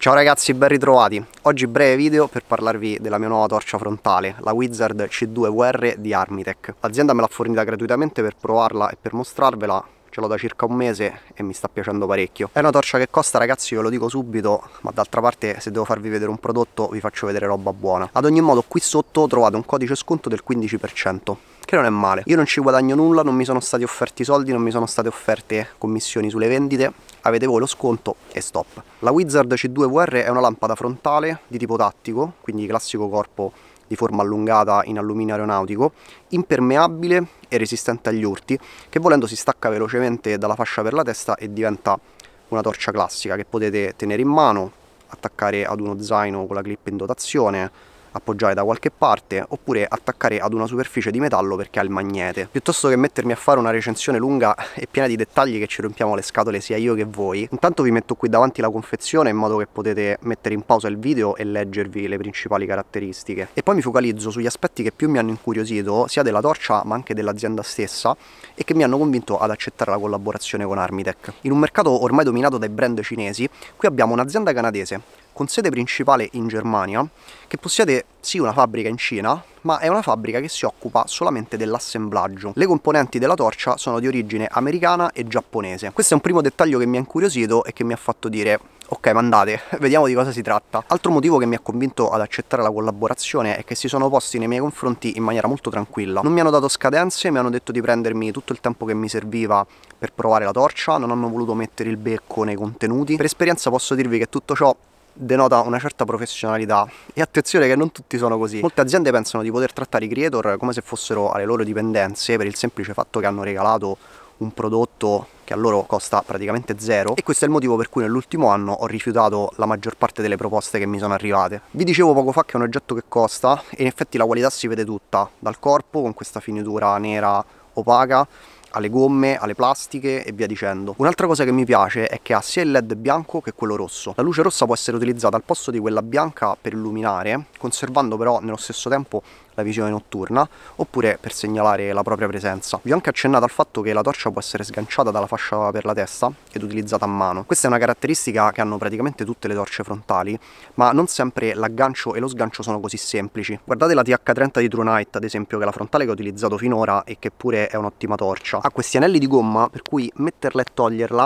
Ciao ragazzi, ben ritrovati. Oggi breve video per parlarvi della mia nuova torcia frontale, la Wizard C2VR di Armitech. L'azienda me l'ha fornita gratuitamente per provarla e per mostrarvela. Ce l'ho da circa un mese e mi sta piacendo parecchio. È una torcia che costa, ragazzi, ve lo dico subito, ma d'altra parte se devo farvi vedere un prodotto vi faccio vedere roba buona. Ad ogni modo qui sotto trovate un codice sconto del 15%, che non è male. Io non ci guadagno nulla, non mi sono stati offerti soldi, non mi sono state offerte commissioni sulle vendite. Avete voi lo sconto e stop. La Wizard C2VR è una lampada frontale di tipo tattico, quindi classico corpo di forma allungata in alluminio aeronautico, impermeabile e resistente agli urti, che volendo si stacca velocemente dalla fascia per la testa e diventa una torcia classica che potete tenere in mano, attaccare ad uno zaino con la clip in dotazione, appoggiare da qualche parte, oppure attaccare ad una superficie di metallo perché ha il magnete. Piuttosto che mettermi a fare una recensione lunga e piena di dettagli che ci rompiamo le scatole sia io che voi, intanto vi metto qui davanti la confezione in modo che potete mettere in pausa il video e leggervi le principali caratteristiche. E poi mi focalizzo sugli aspetti che più mi hanno incuriosito, sia della torcia ma anche dell'azienda stessa, e che mi hanno convinto ad accettare la collaborazione con Armitech. In un mercato ormai dominato dai brand cinesi, qui abbiamo un'azienda canadese con sede principale in Germania, che possiede sì una fabbrica in Cina, ma è una fabbrica che si occupa solamente dell'assemblaggio. Le componenti della torcia sono di origine americana e giapponese. Questo è un primo dettaglio che mi ha incuriosito e che mi ha fatto dire: ok, mandate, vediamo di cosa si tratta. Altro motivo che mi ha convinto ad accettare la collaborazione è che si sono posti nei miei confronti in maniera molto tranquilla. Non mi hanno dato scadenze, mi hanno detto di prendermi tutto il tempo che mi serviva per provare la torcia, non hanno voluto mettere il becco nei contenuti. Per esperienza posso dirvi che tutto ciò denota una certa professionalità, e attenzione che non tutti sono così. Molte aziende pensano di poter trattare i creator come se fossero alle loro dipendenze, per il semplice fatto che hanno regalato un prodotto che a loro costa praticamente zero, e questo è il motivo per cui nell'ultimo anno ho rifiutato la maggior parte delle proposte che mi sono arrivate. Vi dicevo poco fa che è un oggetto che costa, e in effetti la qualità si vede tutta, dal corpo con questa finitura nera opaca, alle gomme, alle plastiche e via dicendo. Un'altra cosa che mi piace è che ha sia il LED bianco che quello rosso. La luce rossa può essere utilizzata al posto di quella bianca per illuminare, conservando però nello stesso tempo la visione notturna, oppure per segnalare la propria presenza. Vi ho anche accennato al fatto che la torcia può essere sganciata dalla fascia per la testa ed utilizzata a mano. Questa è una caratteristica che hanno praticamente tutte le torce frontali, ma non sempre l'aggancio e lo sgancio sono così semplici. Guardate la TH30 di True Night, ad esempio, che è la frontale che ho utilizzato finora e che pure è un'ottima torcia. Ha questi anelli di gomma per cui metterla e toglierla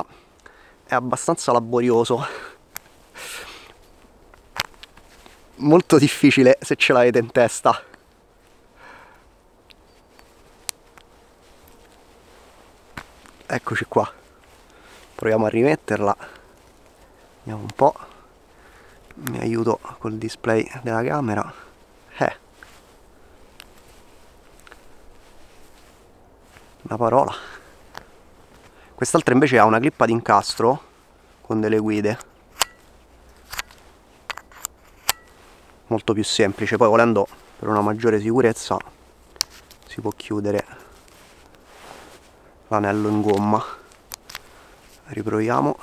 è abbastanza laborioso. Molto difficile se ce l'avete in testa. Eccoci qua, proviamo a rimetterla, vediamo un po', mi aiuto col display della camera. Una parola. Quest'altra invece ha una clip ad incastro con delle guide, molto più semplice. Poi volendo, per una maggiore sicurezza, si può chiudere l'anello in gomma. Riproviamo.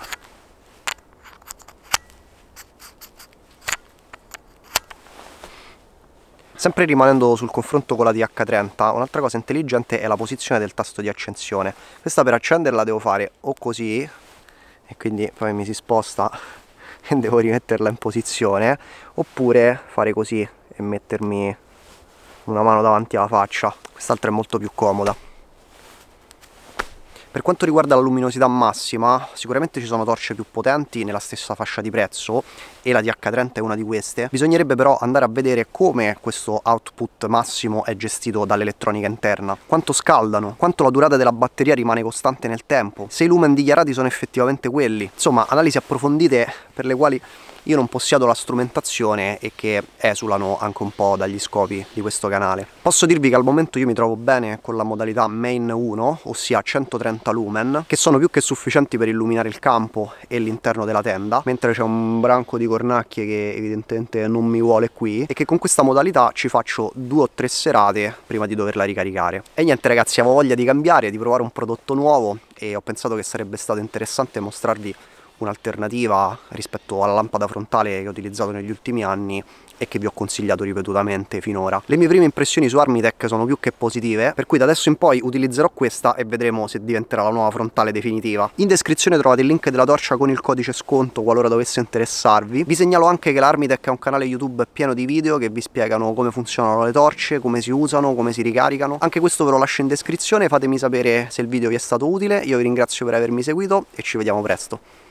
Sempre rimanendo sul confronto con la TH30, un'altra cosa intelligente è la posizione del tasto di accensione. Questa per accenderla devo fare o così, e quindi poi mi si sposta e devo rimetterla in posizione, oppure fare così e mettermi una mano davanti alla faccia. Quest'altra è molto più comoda. Per quanto riguarda la luminosità massima, sicuramente ci sono torce più potenti nella stessa fascia di prezzo, e la TH30 è una di queste. Bisognerebbe però andare a vedere come questo output massimo è gestito dall'elettronica interna, quanto scaldano, quanto la durata della batteria rimane costante nel tempo, se i lumen dichiarati sono effettivamente quelli. Insomma, analisi approfondite per le quali io non possiedo la strumentazione e che esulano anche un po' dagli scopi di questo canale. Posso dirvi che al momento io mi trovo bene con la modalità Main 1, ossia 130 lumen, che sono più che sufficienti per illuminare il campo e l'interno della tenda, mentre c'è un branco di cornacchie che evidentemente non mi vuole qui, e che con questa modalità ci faccio 2 o 3 serate prima di doverla ricaricare. E niente ragazzi, avevo voglia di cambiare, di provare un prodotto nuovo, e ho pensato che sarebbe stato interessante mostrarvi un'alternativa rispetto alla lampada frontale che ho utilizzato negli ultimi anni e che vi ho consigliato ripetutamente finora. Le mie prime impressioni su Armitec sono più che positive, per cui da adesso in poi utilizzerò questa e vedremo se diventerà la nuova frontale definitiva. In descrizione trovate il link della torcia con il codice sconto qualora dovesse interessarvi. Vi segnalo anche che l'Armitec è un canale YouTube pieno di video che vi spiegano come funzionano le torce, come si usano, come si ricaricano. Anche questo ve lo lascio in descrizione, fatemi sapere se il video vi è stato utile. Io vi ringrazio per avermi seguito e ci vediamo presto.